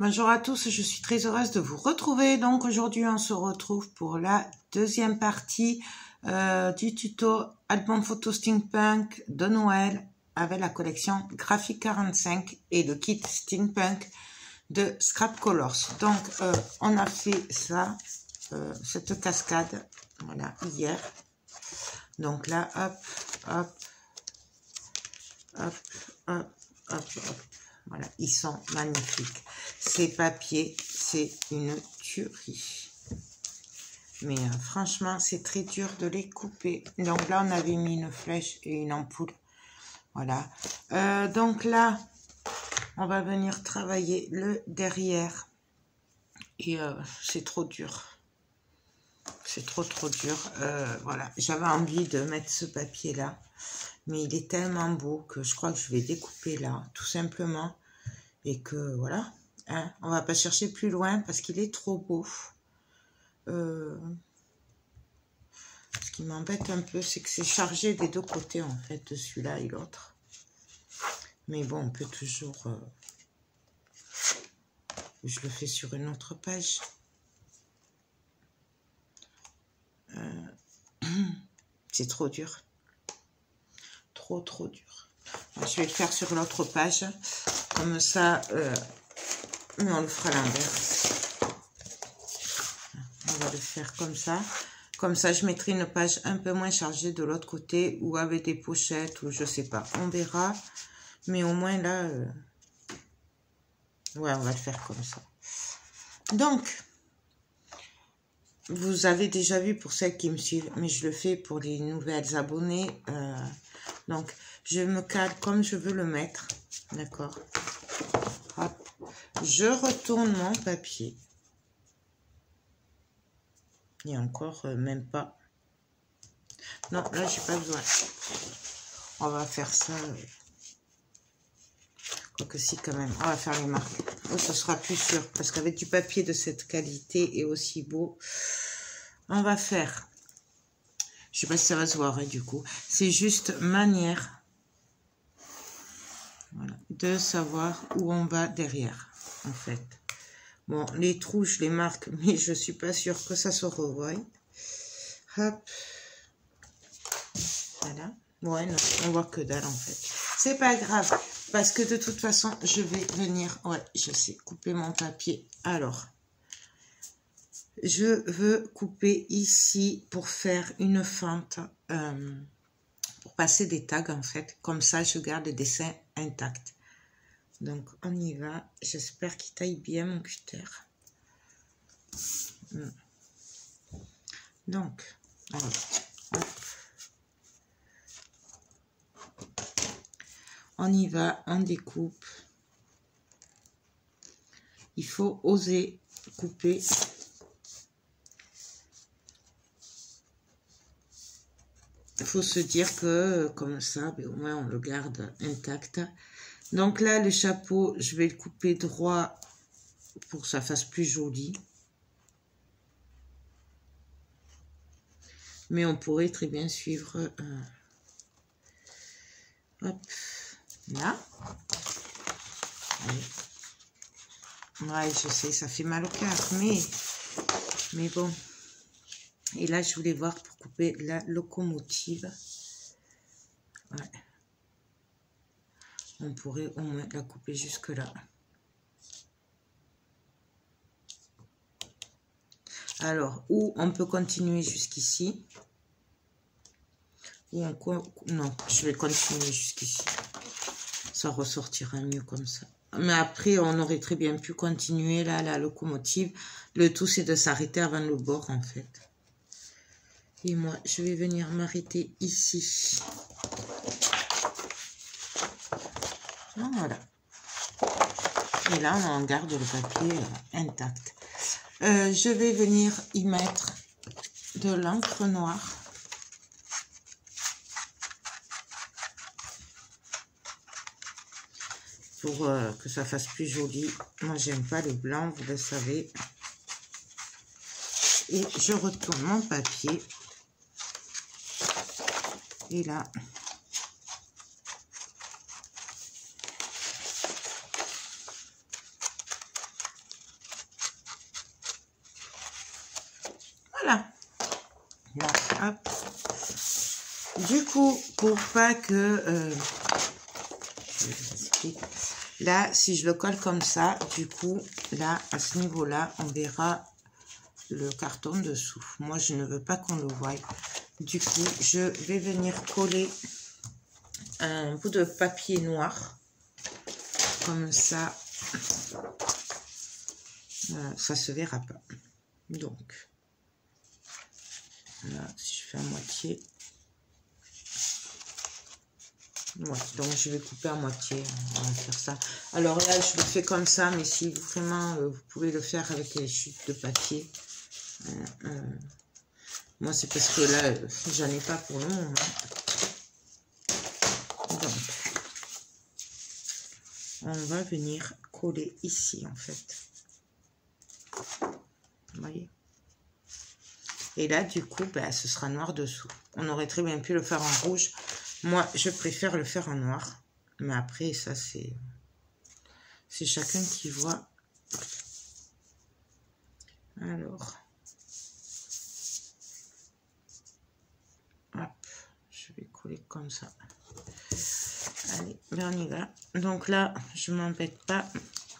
Bonjour à tous, je suis très heureuse de vous retrouver. Donc aujourd'hui on se retrouve pour la deuxième partie du tuto album photo steampunk de Noël avec la collection Graphic 45 et le kit steampunk de Scrap Colors. Donc on a fait ça, cette cascade, voilà, hier. Donc là, hop, hop, hop, hop, hop, hop. Voilà, ils sont magnifiques. Ces papiers, c'est une tuerie. Mais franchement, c'est très dur de les couper. Donc là, on avait mis une flèche et une ampoule. Voilà. Donc là, on va venir travailler le derrière. Et c'est trop dur. C'est trop dur. Voilà, j'avais envie de mettre ce papier-là. Mais il est tellement beau que je crois que je vais découper là, tout simplement. Et que voilà, hein, on va pas chercher plus loin parce qu'il est trop beau. Ce qui m'embête un peu, c'est que c'est chargé des deux côtés en fait, de celui-là et l'autre. Mais bon, on peut toujours... je le fais sur une autre page. C'est trop dur. Trop dur. Je vais le faire sur l'autre page. Comme ça, mais on le fera à l'envers. On va le faire comme ça. Comme ça, je mettrai une page un peu moins chargée de l'autre côté ou avec des pochettes ou je sais pas. On verra. Mais au moins là, ouais, on va le faire comme ça. Donc, vous avez déjà vu pour celles qui me suivent, mais je le fais pour les nouvelles abonnées. Donc, je me cale comme je veux le mettre. D'accord. Hop. Je retourne mon papier. Et encore, même pas. Non, là, j'ai pas besoin. On va faire ça. Quoique si, quand même. On va faire les marques. Oh, ça sera plus sûr. Parce qu'avec du papier de cette qualité et aussi beau, on va faire. Je sais pas si ça va se voir, hein, du coup. C'est juste manière, voilà, de savoir où on va derrière, en fait. Bon, les trous, je les marque, mais je suis pas sûre que ça se revoie. Hop. Voilà. Ouais, non, on voit que dalle, en fait. C'est pas grave, parce que de toute façon, je vais venir... Ouais, je sais, couper mon papier. Alors, je veux couper ici pour faire une fente, pour passer des tags, en fait. Comme ça, je garde le dessin intact. Donc, on y va. J'espère qu'il taille bien mon cutter. Donc, allez, hop. On y va, on découpe. Il faut oser couper. Il faut se dire que, comme ça, au moins on le garde intact. Donc là, le chapeau, je vais le couper droit pour que ça fasse plus joli. Mais on pourrait très bien suivre... hop, là. Allez. Ouais, je sais, ça fait mal au cœur, mais bon. Et là, je voulais voir pour couper la locomotive. Ouais. On pourrait au moins la couper jusque là. Alors, ou on peut continuer jusqu'ici. Ou on... Non, je vais continuer jusqu'ici. Ça ressortira mieux comme ça. Mais après, on aurait très bien pu continuer là, la locomotive. Le tout, c'est de s'arrêter avant le bord, en fait. Et moi, je vais venir m'arrêter ici. Voilà. Et là, on garde le papier intact. Je vais venir y mettre de l'encre noire. Pour que ça fasse plus joli. Moi, j'aime pas le blanc, vous le savez. Et je retourne mon papier. Et là, hop. Du coup, pour pas que... je vous explique. Là, si je le colle comme ça, du coup, là, à ce niveau-là, on verra le carton dessous. Moi, je ne veux pas qu'on le voie. Du coup, je vais venir coller un bout de papier noir. Comme ça, ça se verra pas. Donc, là, si je fais à moitié... Ouais, donc je vais couper à moitié, on va faire ça. Alors là, je le fais comme ça, mais si vraiment, vous pouvez le faire avec les chutes de papier. Moi, c'est parce que là, j'en ai pas pour le moment. Donc, on va venir coller ici, en fait. Vous voyez? Et là, du coup, ben, ce sera noir dessous. On aurait très bien pu le faire en rouge. Moi, je préfère le faire en noir. Mais après, ça, c'est chacun qui voit. Alors. Hop. Je vais coller comme ça. Allez, ben on y va. Donc là, je m'embête pas.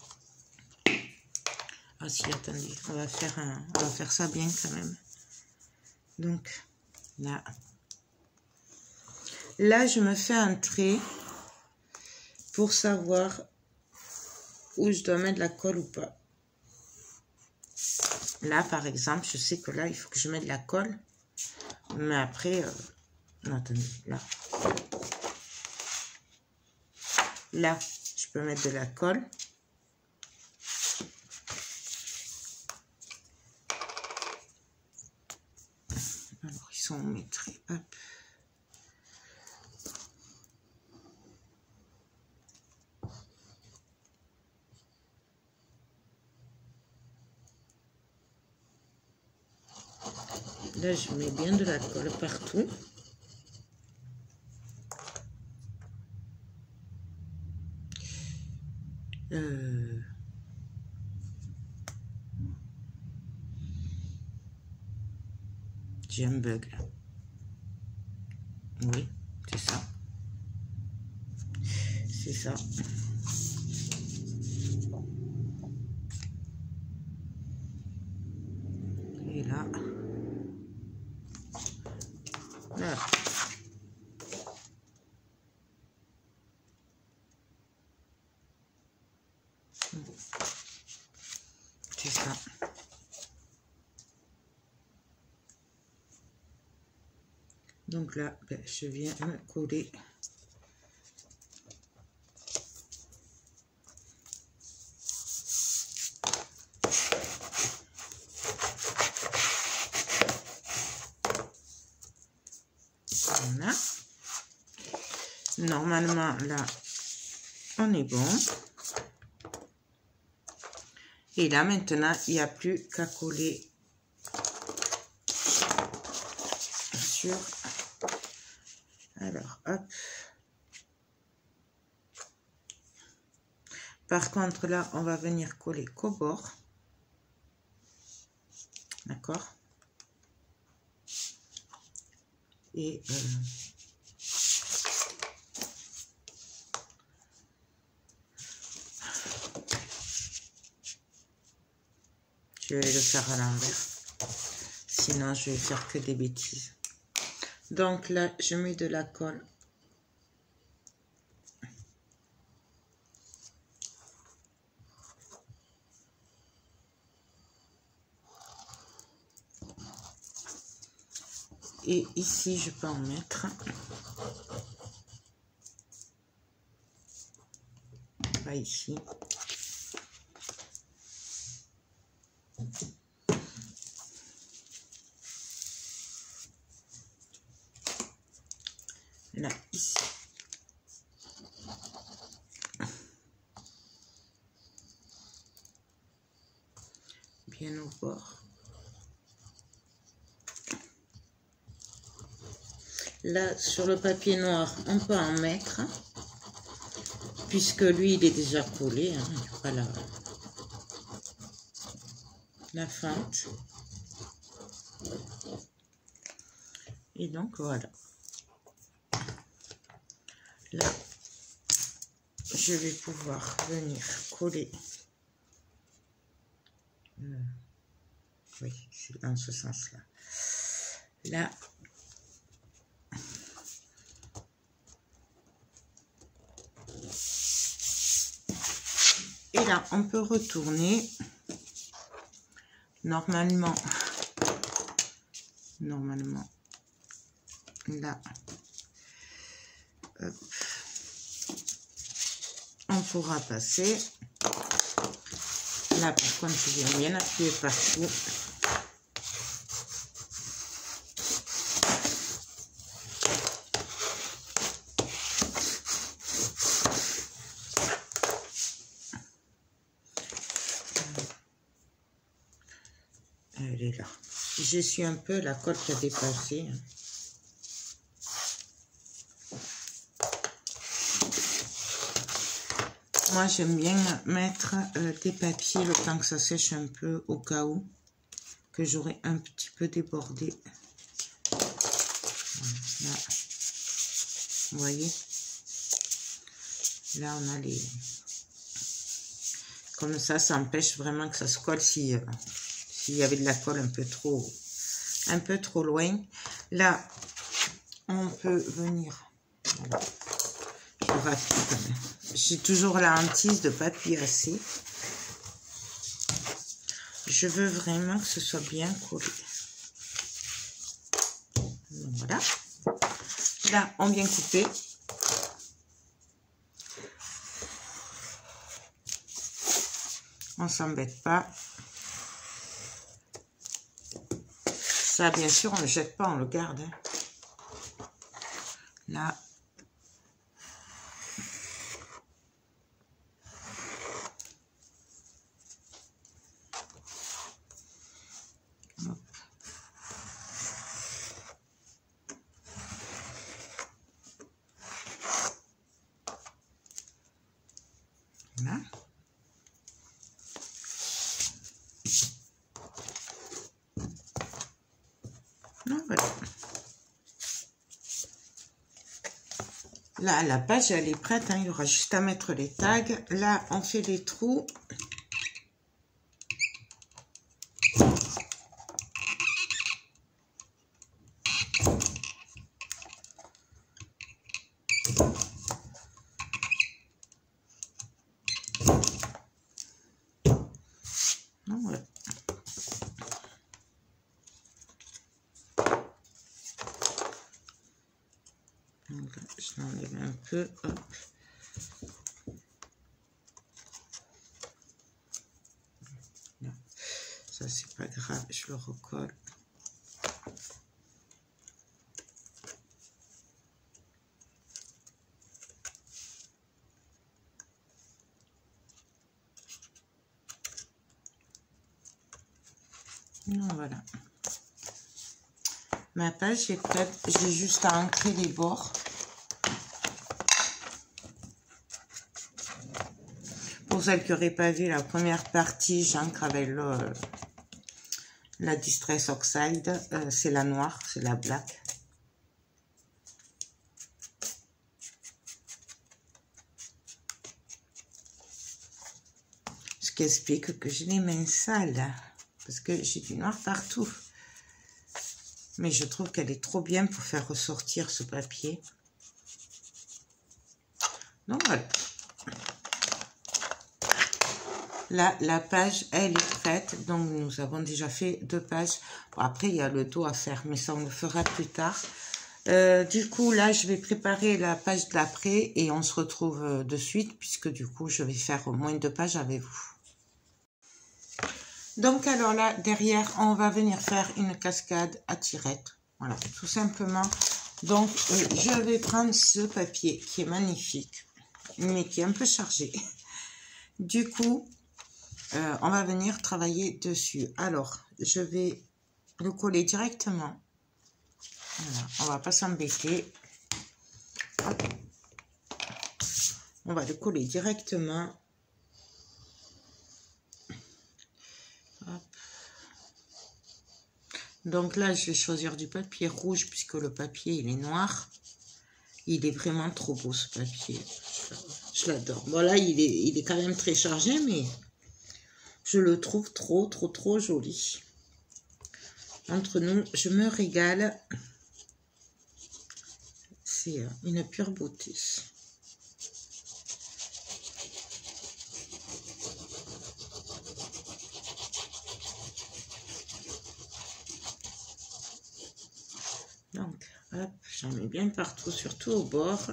Ah si, attendez. On va faire ça bien quand même. Donc, là. Là, je me fais un trait pour savoir où je dois mettre la colle ou pas. Là, par exemple, je sais que là, il faut que je mette de la colle. Mais après, non, attendez, là. Là, je peux mettre de la colle. Alors, ils sont mes traits, hop. Là, je mets bien de la colle partout. J'ai un bug là. Oui, c'est ça. C'est ça. Et là. Là. C'est ça. Donc là, ben, je viens me coller. Voilà. Normalement, là, on est bon. Et là, maintenant, il n'y a plus qu'à coller sur... Alors, hop. Par contre, là, on va venir coller qu'au bord. D'accord? Et... je vais le faire à l'envers. Sinon, je vais faire que des bêtises. Donc là, je mets de la colle. Et ici, je peux en mettre. Pas ici. Là, ici. Bien au bord. Là, sur le papier noir, on peut en mettre. Puisque lui, il est déjà collé. Hein, voilà. La fente. Et donc voilà. Là, je vais pouvoir venir coller. Oui, c'est dans ce sens-là. Là. Et là, on peut retourner. Normalement, là, hop, on pourra passer. Là, par contre, je viens bien appuyer partout. Elle est là. Je suis un peu la colle qui a dépassé. Moi, j'aime bien mettre des papiers le temps que ça sèche un peu au cas où que j'aurais un petit peu débordé. Là. Vous voyez? Là, on a les... Comme ça empêche vraiment que ça se colle s'il y avait de la colle un peu trop loin. Là, on peut venir... Voilà. Je rappuie quand même. J'ai toujours la hantise de ne pas appuyer assez. Je veux vraiment que ce soit bien collé. Donc, voilà. Là, on vient couper. On ne s'embête pas. Ça, bien sûr, on ne le jette pas, on le garde. Hein. Là. Hop. Voilà. Voilà. Là, la page, elle est prête. Hein. Il y aura juste à mettre les tags. Là, on fait les trous. Voilà. Donc, je l'enlève un peu. Hop. Non. Ça, c'est pas grave. Je le recolle. Voilà. Ma page est prête. J'ai juste à ancrer les bords. Pour celles qui n'auraient pas vu la première partie, j'ancre avec la Distress Oxide. C'est la noire, c'est la black. Ce qui explique que j'ai les mains sales. Parce que j'ai du noir partout. Mais je trouve qu'elle est trop bien pour faire ressortir ce papier. Donc voilà. Là, la page, elle est prête. Donc nous avons déjà fait 2 pages. Bon, après, il y a le dos à faire, mais ça, on le fera plus tard. Du coup, là, je vais préparer la page d'après et on se retrouve de suite, puisque du coup, je vais faire au moins 2 pages avec vous. Donc, alors là, derrière, on va venir faire une cascade à tirettes. Voilà, tout simplement. Donc, je vais prendre ce papier qui est magnifique, mais qui est un peu chargé. Du coup, on va venir travailler dessus. Alors, je vais le coller directement. Voilà, on va pas s'embêter. On va le coller directement. Hop. Donc là, je vais choisir du papier rouge puisque le papier, il est noir. Il est vraiment trop beau, ce papier. Je l'adore. Bon, là, il est quand même très chargé, mais je le trouve trop joli. Entre nous, je me régale. C'est une pure beauté. Donc, hop, j'en mets bien partout, surtout au bord.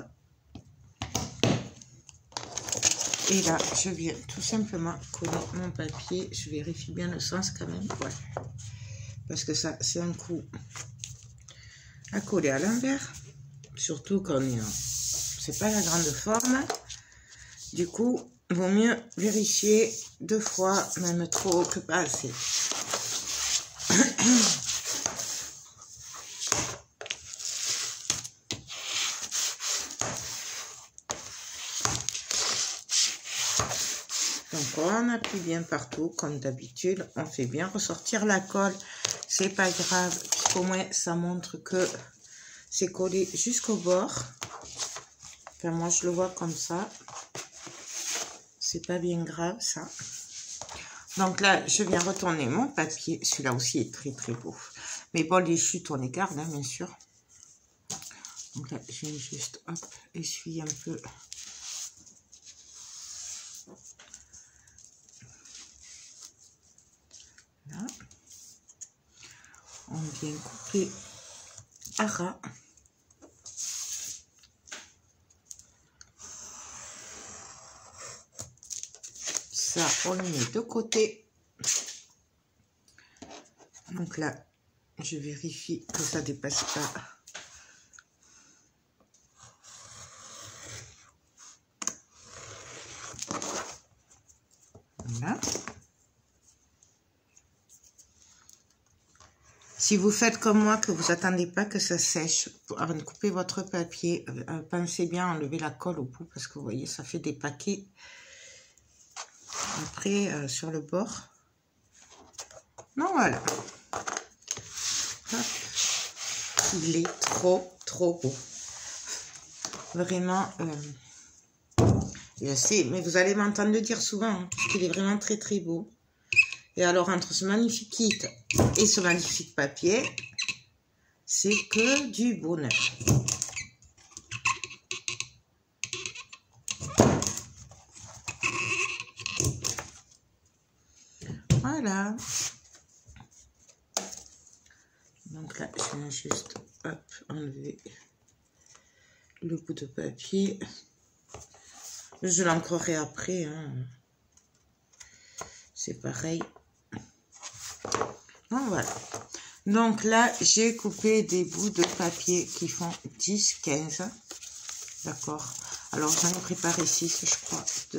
Et là, je viens tout simplement coller mon papier. Je vérifie bien le sens quand même. Ouais. Parce que ça, c'est un coup à coller à l'envers. Surtout quand c'est pas la grande forme. Du coup, il vaut mieux vérifier 2 fois, même trop que pas assez. Donc on appuie bien partout, comme d'habitude. On fait bien ressortir la colle. C'est pas grave, puisqu'au moins ça montre que c'est collé jusqu'au bord. Enfin, moi je le vois comme ça. C'est pas bien grave ça. Donc là, je viens retourner mon papier. Celui-là aussi est très beau. Mais bon, les chutes, on les garde, hein, bien sûr. Donc là, je viens juste, hop, essuyer un peu. Là. On vient couper à ras. Ça, on le met de côté. Donc là, je vérifie que ça dépasse pas. Voilà. Si vous faites comme moi, que vous attendez pas que ça sèche avant de couper votre papier, pensez bien à enlever la colle au bout parce que vous voyez, ça fait des paquets après sur le bord. Donc voilà. Hop. Il est trop beau. Vraiment, je sais, mais vous allez m'entendre le dire souvent, hein, parce qu'il est vraiment très beau. Et alors, entre ce magnifique kit et ce magnifique papier, c'est que du bonheur. Voilà. Donc là, je viens juste, hop, enlever le bout de papier. Je l'ancrerai après, hein. C'est pareil. Bon, voilà. Donc là, j'ai coupé des bouts de papier qui font 10-15. D'accord. Alors, j'en ai préparé 6, je crois. 2,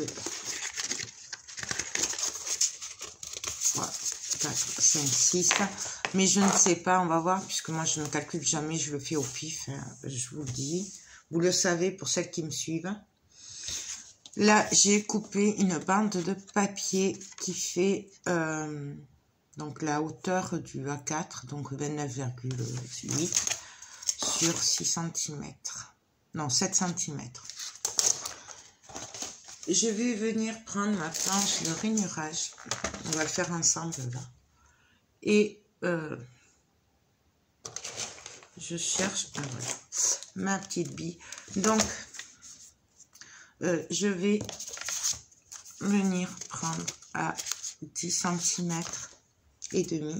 3, 4, 5, 6. Mais je ne sais pas, on va voir, puisque moi, je ne calcule jamais, je le fais au pif, hein, je vous le dis. Vous le savez pour celles qui me suivent. Là, j'ai coupé une bande de papier qui fait... donc la hauteur du A4, donc 29,8 sur 6 cm. Non, 7 cm. Je vais venir prendre ma planche de rainurage. On va le faire ensemble là. Et je cherche voilà, ma petite bille. Donc, je vais venir prendre à 10 cm. Et demi.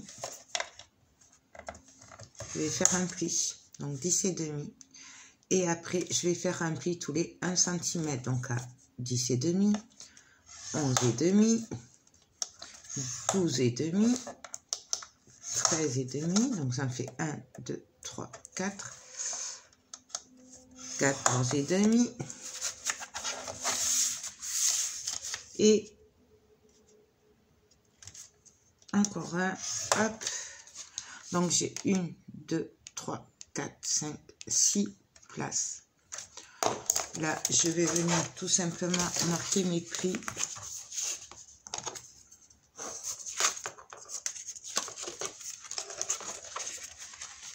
Je vais faire un pli, donc 10 et demi. Et après, je vais faire un pli tous les 1 cm, donc à 10 et demi, 11 et demi, 12 et demi, 13 et demi, donc ça me fait 1, 2, 3, 4, 14 et demi, et encore un, hop, donc j'ai 1, 2, 3, 4, 5, 6 places. Là, je vais venir tout simplement marquer mes plis.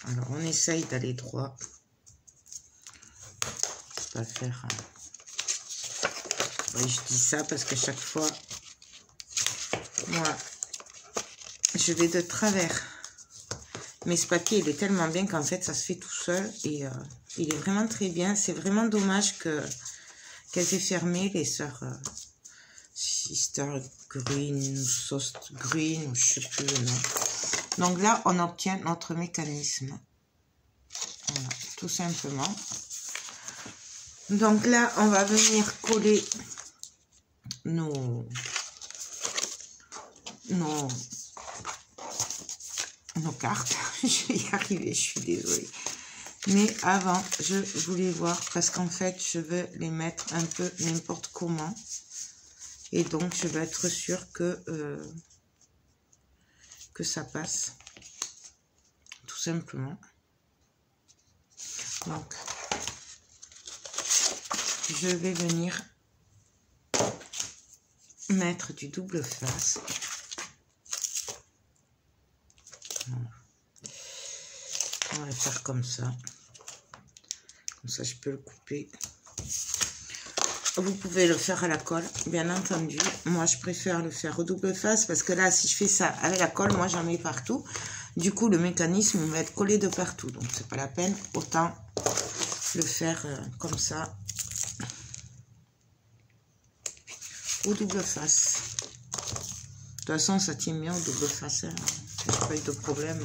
Alors, on essaye d'aller droit. Pas faire... Ouais, je dis ça parce que chaque fois, moi, je vais de travers. Mais ce papier, il est tellement bien qu'en fait, ça se fait tout seul. Et il est vraiment très bien. C'est vraiment dommage qu'elles aient fermé, les sœurs Sister Green ou Sauce Green, ou je sais plus le nom. Donc là, on obtient notre mécanisme. Voilà, tout simplement. Donc là, on va venir coller nos cartes. Je vais y arriver, je suis désolée. Mais avant, je voulais voir, parce qu'en fait, je veux les mettre un peu n'importe comment. Et donc, je veux être sûre que ça passe. Tout simplement. Donc, je vais venir mettre du double face. Voilà. On va le faire comme ça. Comme ça, je peux le couper. Vous pouvez le faire à la colle, bien entendu. Moi, je préfère le faire au double face parce que là, si je fais ça avec la colle, moi, j'en mets partout. Du coup, le mécanisme va être collé de partout. Donc, c'est pas la peine. Autant le faire comme ça. Au double face. De toute façon, ça tient bien au double face. Hein. Je n'ai pas eu de problème.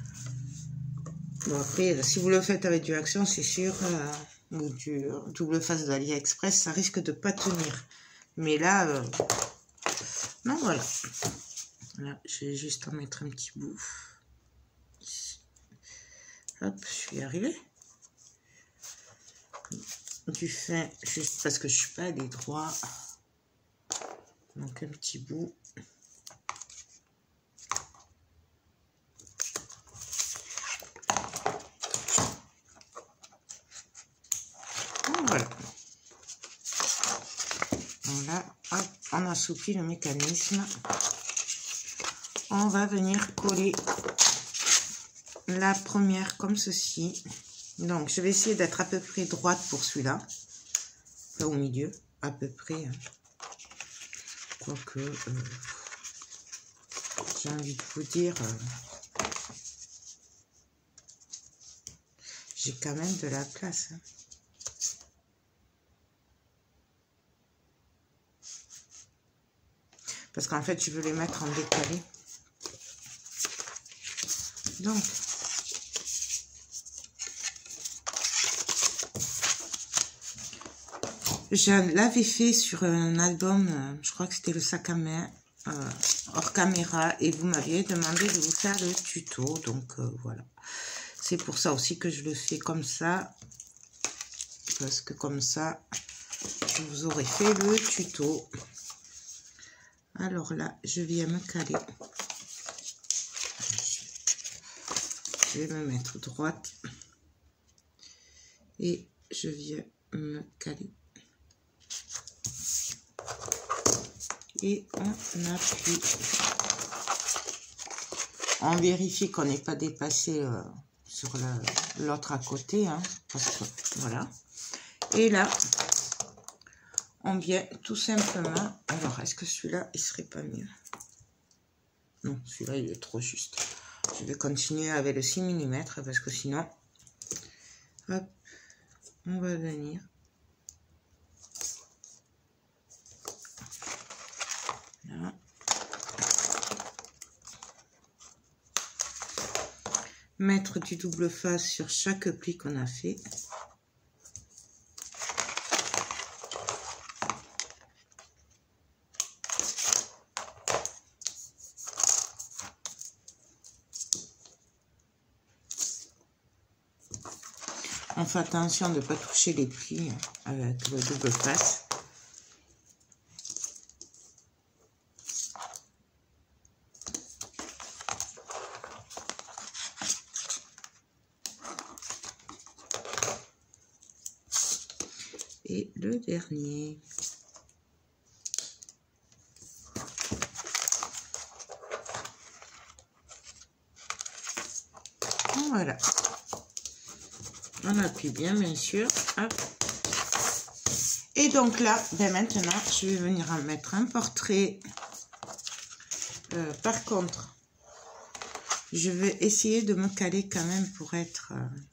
Bon, après, si vous le faites avec du Action, c'est sûr, ou du double face d'AliExpress, ça risque de pas tenir. Mais là, non, voilà. Là, je vais juste en mettre un petit bout. Hop, je suis arrivée. Du fin, juste parce que je suis pas allée droit. Donc, un petit bout. Voilà. Donc là, hop, on assouplit le mécanisme. On va venir coller la première comme ceci. Donc, je vais essayer d'être à peu près droite pour celui-là. Pas au milieu, à peu près. Hein. Quoique, j'ai envie de vous dire, j'ai quand même de la place. Hein. Parce qu'en fait, je veux les mettre en décalé. Donc, je l'avais fait sur un album, je crois que c'était le sac à main, hors caméra, et vous m'aviez demandé de vous faire le tuto. Donc, voilà. C'est pour ça aussi que je le fais comme ça. Parce que comme ça, je vous aurais fait le tuto. Alors là, je viens me caler. Je vais me mettre droite. Et je viens me caler. Et on appuie. On vérifie qu'on n'ait pas dépassé sur l'autre à côté. Hein, parce que, voilà. Et là, on vient tout simplement... Alors, est-ce que celui-là, il serait pas mieux? Non, celui-là, il est trop juste. Je vais continuer avec le 6 mm parce que sinon, hop, on va venir. Là. Mettre du double face sur chaque pli qu'on a fait. On fait attention de ne pas toucher les plis avec le double face. Et le dernier. Voilà. On appuie bien sûr. Hop. Et donc là, ben maintenant, je vais venir en mettre un portrait. Par contre, je vais essayer de me caler quand même pour être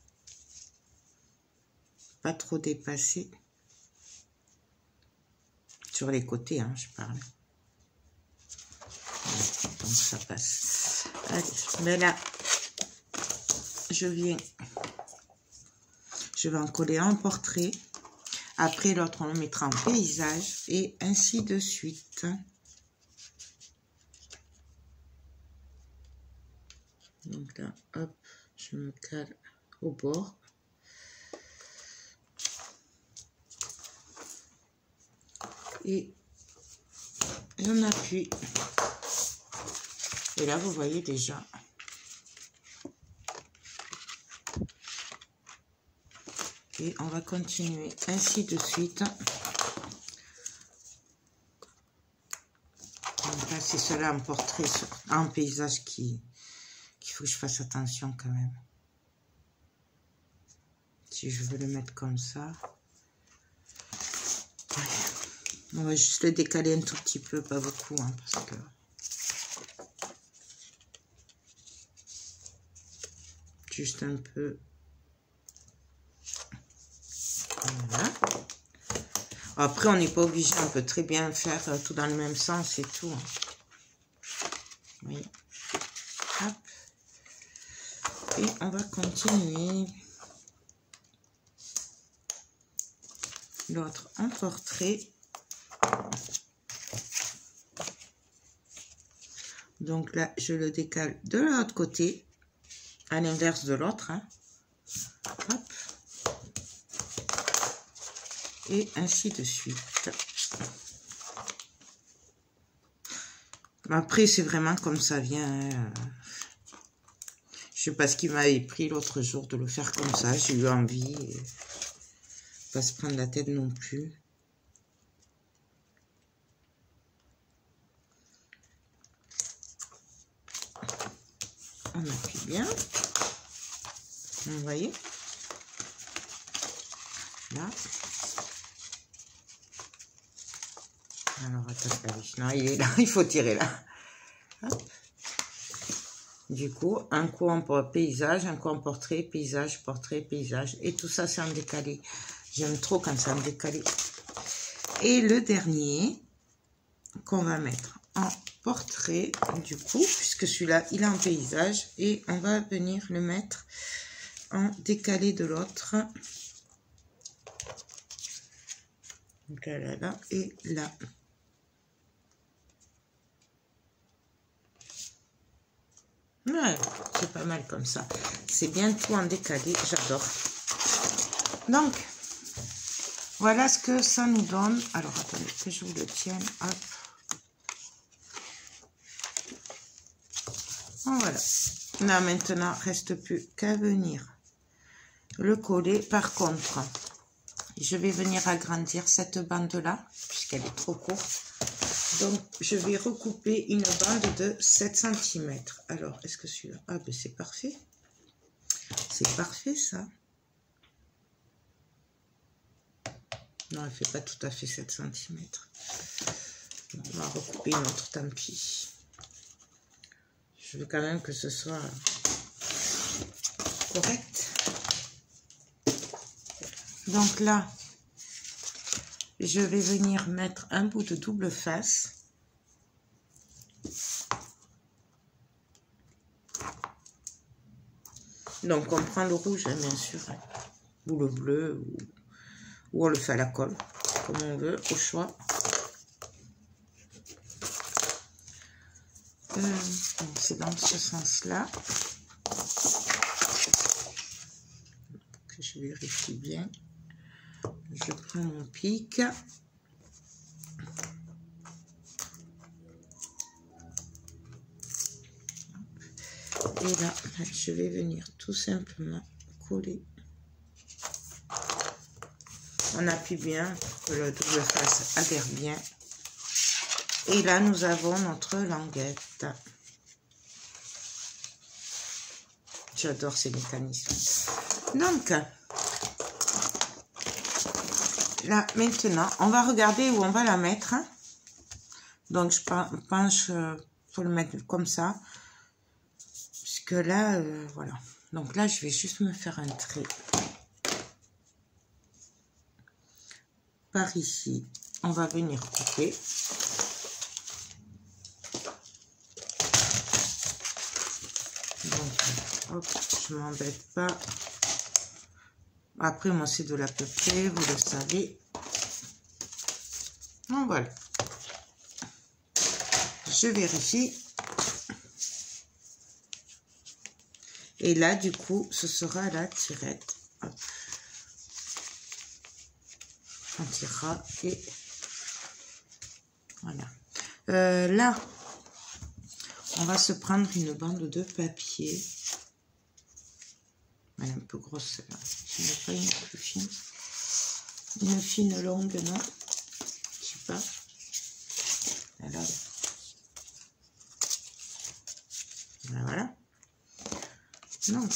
pas trop dépassé. Sur les côtés, hein, je parle. Donc ça passe. Allez, mais là, je vais en coller un portrait. Après, l'autre, on le mettra en paysage et ainsi de suite. Donc là, hop, je me cale au bord. Et on appuie. Et là, vous voyez déjà. Et on va continuer ainsi de suite. Donc là, c'est cela un portrait, un paysage qu'il faut que je fasse attention quand même. Si je veux le mettre comme ça. On va juste le décaler un tout petit peu, pas beaucoup, hein, parce que... Juste un peu. Voilà. Après, on n'est pas obligé, on peut très bien faire tout dans le même sens et tout. Oui. Hop. Et on va continuer. L'autre en portrait. Donc là, je le décale de l'autre côté, à l'inverse de l'autre. Hein. Hop. Et ainsi de suite. Après, c'est vraiment comme ça vient. Je sais pas ce qui m'avait pris l'autre jour de le faire comme ça. J'ai eu envie. Et pas se prendre la tête non plus. On appuie bien. Vous voyez? Là. Alors, attends, non, il est là. Il faut tirer là. Hop. Du coup, un coup en paysage, un coup en portrait, paysage, portrait, paysage. Et tout ça, c'est en décalé. J'aime trop quand c'est en décalé. Et le dernier qu'on va mettre en portrait, du coup, puisque celui-là, il est en paysage. Et on va venir le mettre en décalé de l'autre. Donc là, là et là. Ouais, c'est pas mal comme ça. C'est bien tout en décalé, j'adore. Donc, voilà ce que ça nous donne. Alors, attendez que je vous le tienne. Hop. Voilà. Là, maintenant, reste plus qu'à venir le coller. Par contre, je vais venir agrandir cette bande-là, puisqu'elle est trop courte. Donc, je vais recouper une bande de 7 cm. Alors, est-ce que celui-là... Ah, ben c'est parfait. C'est parfait, ça. Non, elle ne fait pas tout à fait 7 cm. On va recouper une autre, tant pis. Je veux quand même que ce soit correct. Donc là, je vais venir mettre un bout de double face. Donc on prend le rouge, hein, bien sûr, hein, ou le bleu, ou on le fait à la colle, comme on veut, au choix. C'est dans ce sens-là que je vérifie bien. Je prends mon pic. Et là, je vais venir tout simplement coller. On appuie bien pour que le double face adhère bien. Et là, nous avons notre languette. J'adore ces mécanismes. Donc, là, maintenant, on va regarder où on va la mettre. Hein. Donc, je penche pour le mettre comme ça. Puisque là, voilà. Donc là, je vais juste me faire un trait. Par ici, on va venir couper. Donc, hop, je m'embête pas. Après, moi, c'est de l'à peu près, vous le savez. Donc, voilà. Je vérifie. Et là, du coup, ce sera la tirette. Hop. On tirera et voilà. Là, on va se prendre une bande de papier. Elle est un peu grosse, là. Je n'ai pas une plus fine. Une fine longue, non? Je sais pas. Alors, voilà. Donc,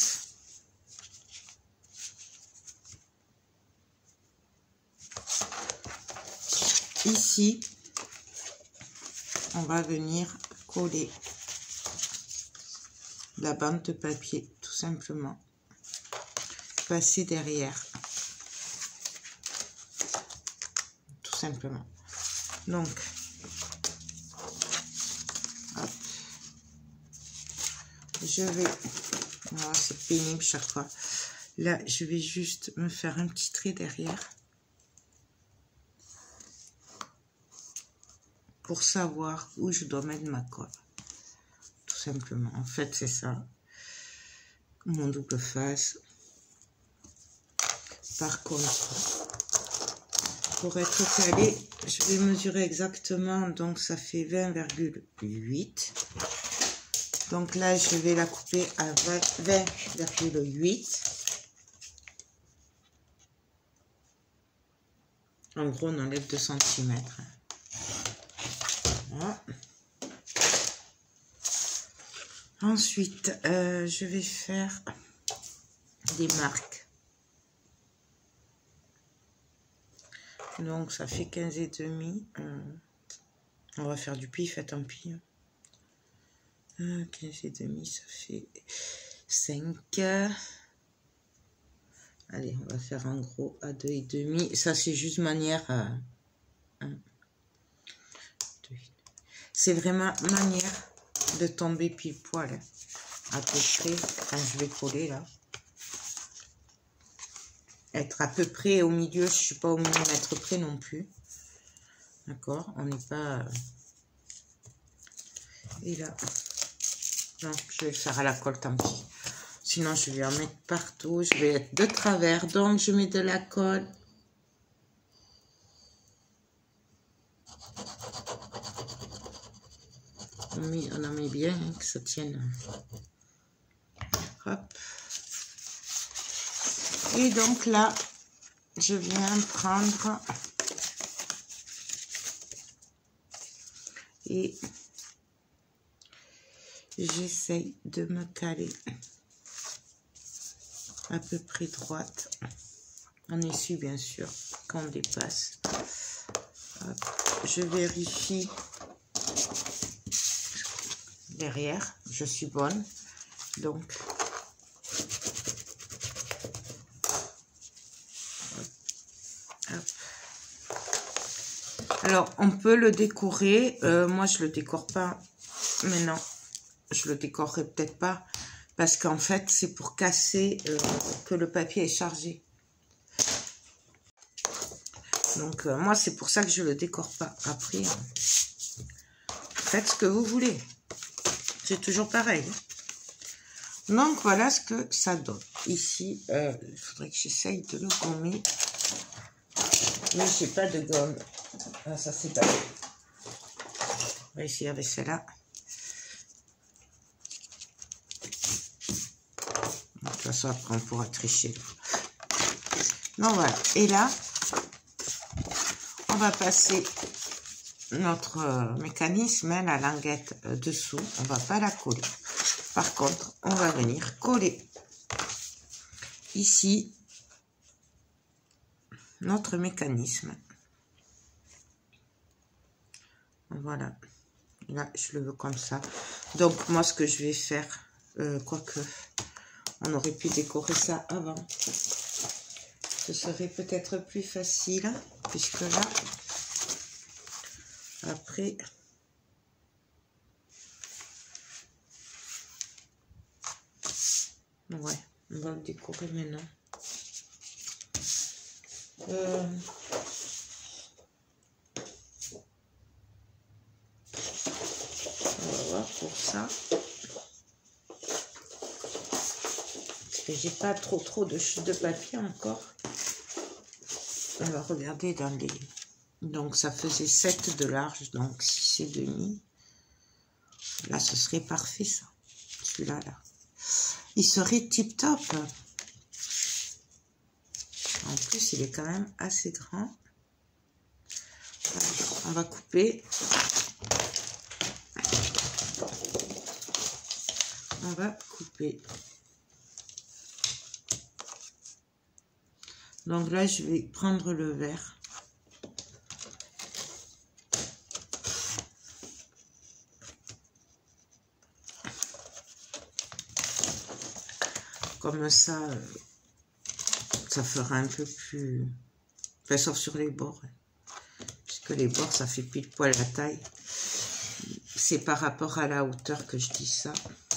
ici, on va venir coller la bande de papier, tout simplement. Passer derrière. Tout simplement. Donc, hop. Je vais... Oh, c'est pénible chaque fois. Là, je vais juste me faire un petit trait derrière. Pour savoir où je dois mettre ma colle. Tout simplement. En fait, c'est ça. Mon double face. Par contre, pour être calé, je vais mesurer exactement. Donc, ça fait 20,8. Donc là, je vais la couper à 20,8. En gros, on enlève 2 cm. Voilà. Ensuite, je vais faire des marques. Donc, ça fait 15,5. On va faire du pif, tant pis. 15,5, ça fait 5. Allez, on va faire en gros à 2,5. Ça, c'est juste manière... c'est vraiment manière de tomber pile poil. À peu près, quand je vais coller là. Être à peu près au milieu, je ne suis pas au millimètre près non plus. D'accord, on n'est pas... Et là... Non, je vais le faire à la colle, tant pis. Sinon, je vais en mettre partout. Je vais être de travers. Donc, je mets de la colle. On en met bien, hein, que ça tienne. Hop. Et donc là, je viens prendre... Et... j'essaye de me caler à peu près droite. En essuie, bien sûr, quand on dépasse. Hop. Je vérifie derrière. Je suis bonne. Donc, hop. Alors, on peut le décorer. Moi, je le décore pas. Mais non. Je le décorerai peut-être pas parce qu'en fait c'est pour casser que le papier est chargé. Donc moi c'est pour ça que je le décore pas. Après faites ce que vous voulez, c'est toujours pareil. Donc voilà ce que ça donne. Ici il faudrait que j'essaye de le gommer, mais j'ai pas de gomme. Ah, ça c'est pas bon. On va essayer avec celle-là. De toute façon, après, on pourra tricher. Donc, voilà. Et là, on va passer notre mécanisme, la languette dessous. On va pas la coller. Par contre, on va venir coller ici. notre mécanisme. Voilà. Là, je le veux comme ça. Donc, moi, ce que je vais faire, quoique, on aurait pu décorer ça avant. Ce serait peut-être plus facile, puisque là, après, ouais, on va le décorer maintenant. On va voir pour ça. Parce que j'ai pas trop de chutes de papier encore. On va regarder dans les... Donc, ça faisait 7 de large, donc 6,5. Là, ce serait parfait, ça. Celui-là, là. Il serait tip-top. En plus, il est quand même assez grand. Alors, on va couper. On va couper. Donc là, je vais prendre le vert. Comme ça, ça fera un peu plus... Enfin, sauf sur les bords. Puisque les bords, ça fait pile poil la taille. C'est par rapport à la hauteur que je dis ça.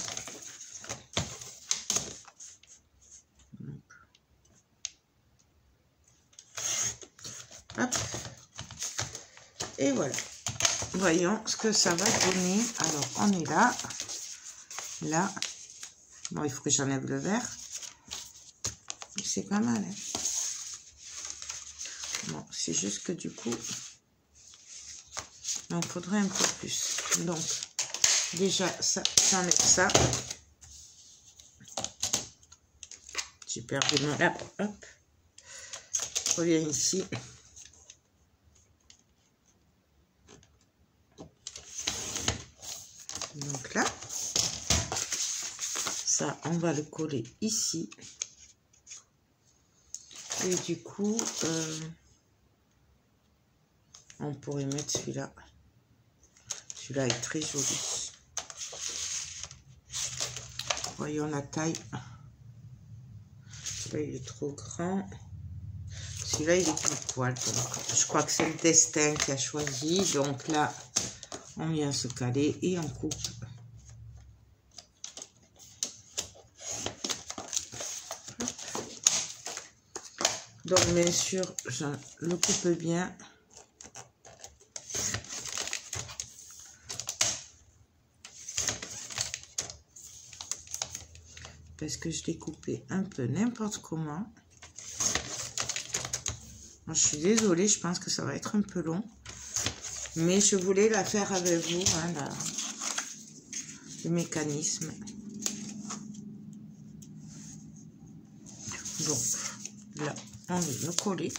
Hop. Et voilà. Voyons ce que ça va donner. Alors, on est là. Là. Bon, il faut que j'enlève le vert. C'est pas mal. Hein. Bon, c'est juste que du coup, il en faudrait un peu plus. Donc, déjà, ça, j'enlève ça. J'ai perdu mon lap. Hop. Je reviens ici. Donc là, ça, on va le coller ici. Et du coup, on pourrait mettre celui-là. Celui-là est très joli. Voyons la taille. Celui-là, il est trop grand. Celui-là, il est tout poil. Donc, je crois que c'est le destin qui a choisi. Donc là, on vient se caler et on coupe. Donc, bien sûr, je le coupe bien. Parce que je l'ai coupé un peu n'importe comment. Moi, je suis désolée, je pense que ça va être un peu long. Mais je voulais la faire avec vous, hein, le mécanisme. Donc, là, on va le coller.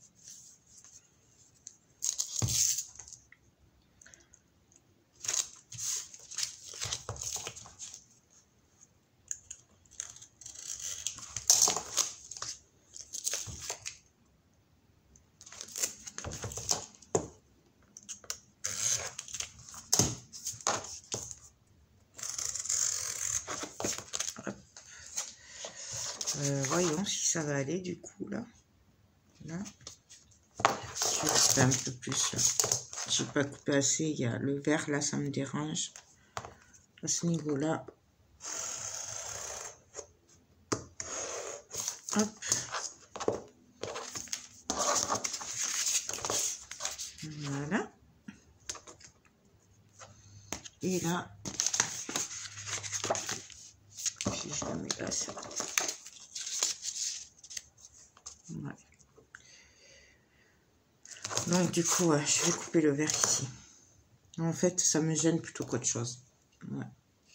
Voyons si ça va aller du coup là. Là. Je vais couper un peu plus là. J'ai pas coupé assez. Il y a le vert là, ça me dérange. À ce niveau là. Hop. Voilà. Et là. Si je le mets là, ça. Ouais. Donc du coup, je vais couper le vert ici. En fait, ça me gêne plutôt qu'autre chose. Ouais.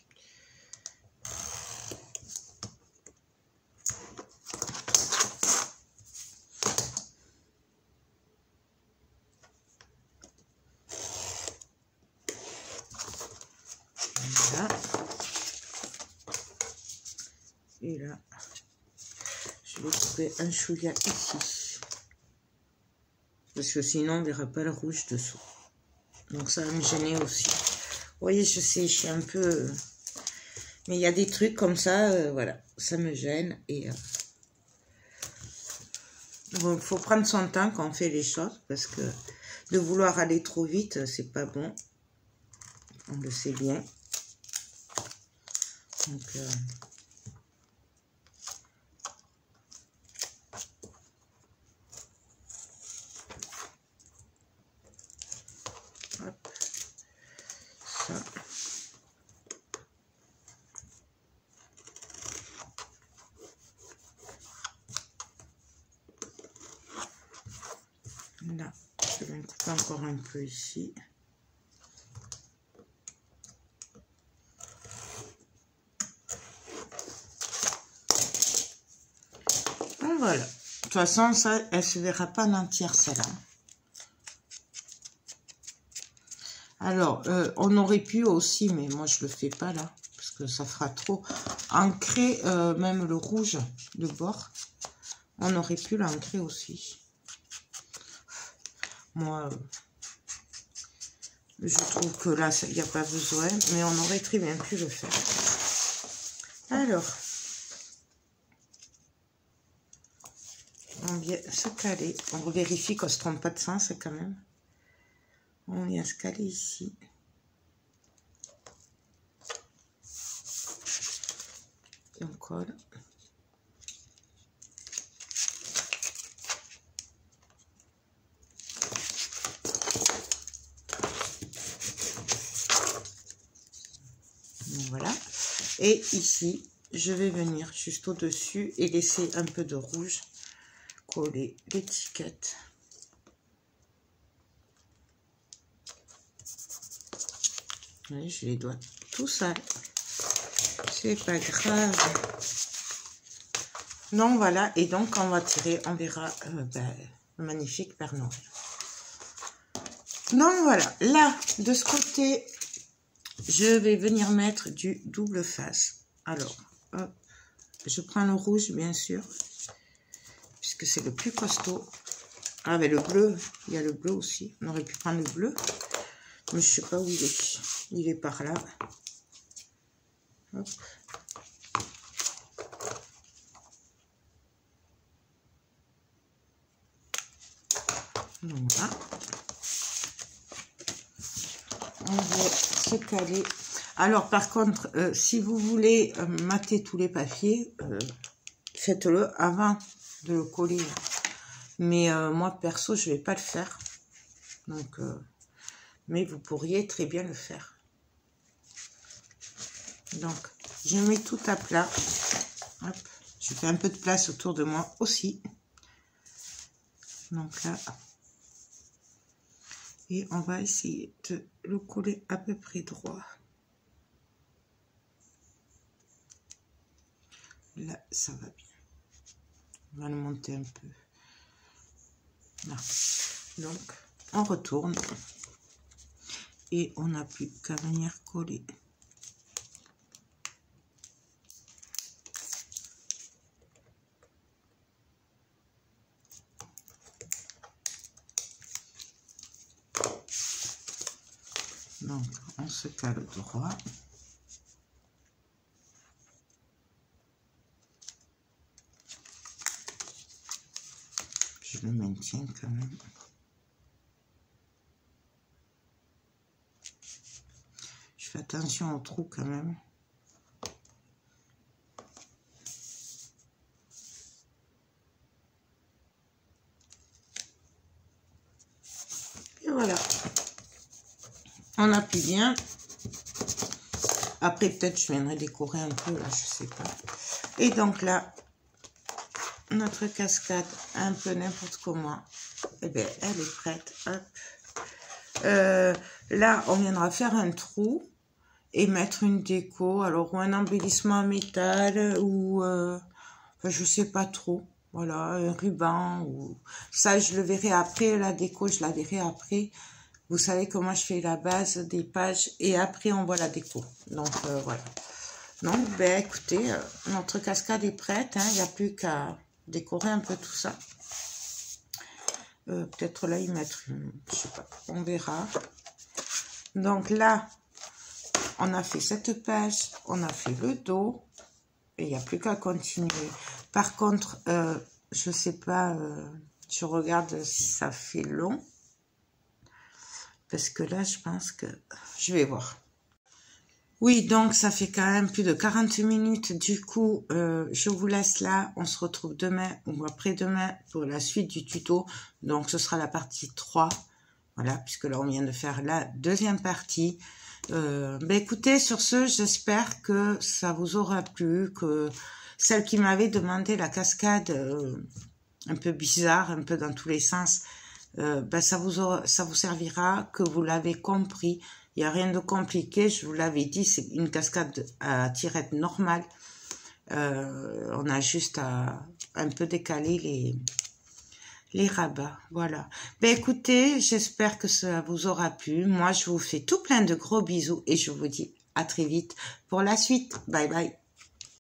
Voilà. Et là, je vais couper un chouïa ici. Parce que sinon, on ne verra pas le rouge dessous. Donc, ça va me gêner aussi. Vous voyez, je sais, je suis un peu... Mais il y a des trucs comme ça, voilà, ça me gêne. Et bon, il faut prendre son temps quand on fait les choses. Parce que de vouloir aller trop vite, c'est pas bon. On le sait bien. Donc... hop, ça. Là, je vais couper encore un peu ici. Et voilà. De toute façon, ça, elle se verra pas en entière, celle-là. Alors, on aurait pu aussi, mais moi je le fais pas là, parce que ça fera trop ancrer, même le rouge, le bord. On aurait pu l'ancrer aussi. Moi, je trouve que là, il n'y a pas besoin, mais on aurait très bien pu le faire. Alors, on vient se caler. On vérifie qu'on ne se trompe pas de sens quand même. On vient se caler ici. Et on colle. Voilà. Et ici, je vais venir juste au-dessus et laisser un peu de rouge coller l'étiquette. Oui, je les dois tout sales. C'est pas grave. Donc voilà, et donc on va tirer, on verra le magnifique Père Noël. Donc voilà, là, de ce côté, je vais venir mettre du double face. Alors, hop, je prends le rouge, bien sûr, puisque c'est le plus costaud. Ah, mais le bleu, il y a le bleu aussi. On aurait pu prendre le bleu, mais je sais pas où il est. Il est par là. Hop. Voilà. On va se caler. Alors, par contre, si vous voulez mater tous les papiers, faites-le avant de le coller. Mais moi, perso, je ne vais pas le faire. Donc, mais vous pourriez très bien le faire. Donc, je mets tout à plat. Hop. Je fais un peu de place autour de moi aussi. Donc là. Et on va essayer de le coller à peu près droit. Là, ça va bien. On va le monter un peu. Là. Donc, on retourne. Et on n'a plus qu'à venir coller. Donc, on se cale droit. Je le maintiens quand même. Je fais attention au trou quand même. Et voilà. On appuie bien. Après, peut-être, je viendrai décorer un peu, là, je sais pas. Et donc là, notre cascade, un peu n'importe comment, eh bien, elle est prête. Hop. Là, on viendra faire un trou et mettre une déco, alors, ou un embellissement en métal, ou, enfin, je sais pas trop. Voilà, un ruban, ou ça, je le verrai après, la déco, je la verrai après. Vous savez comment je fais la base des pages et après on voit la déco. Donc voilà. Donc ben écoutez, notre cascade est prête. Il n'y a plus qu'à décorer un peu tout ça. Peut-être là, y mettre une... Je sais pas, on verra. Donc là, on a fait cette page, on a fait le dos. Et il n'y a plus qu'à continuer. Par contre, je sais pas, je regarde si ça fait long. Parce que là, je pense que... Je vais voir. Oui, donc ça fait quand même plus de 40 minutes. Du coup, je vous laisse là. On se retrouve demain ou après-demain pour la suite du tuto. Donc, ce sera la partie 3. Voilà, puisque là, on vient de faire la deuxième partie. Écoutez, sur ce, j'espère que ça vous aura plu, que celle qui m'avait demandé la cascade un peu bizarre, un peu dans tous les sens, ça vous servira, que vous l'avez compris. Il n'y a rien de compliqué, je vous l'avais dit, c'est une cascade à tirette normale. On a juste à un peu décaler les rabats, voilà. Écoutez, j'espère que ça vous aura plu. Moi, je vous fais tout plein de gros bisous et je vous dis à très vite pour la suite. Bye bye.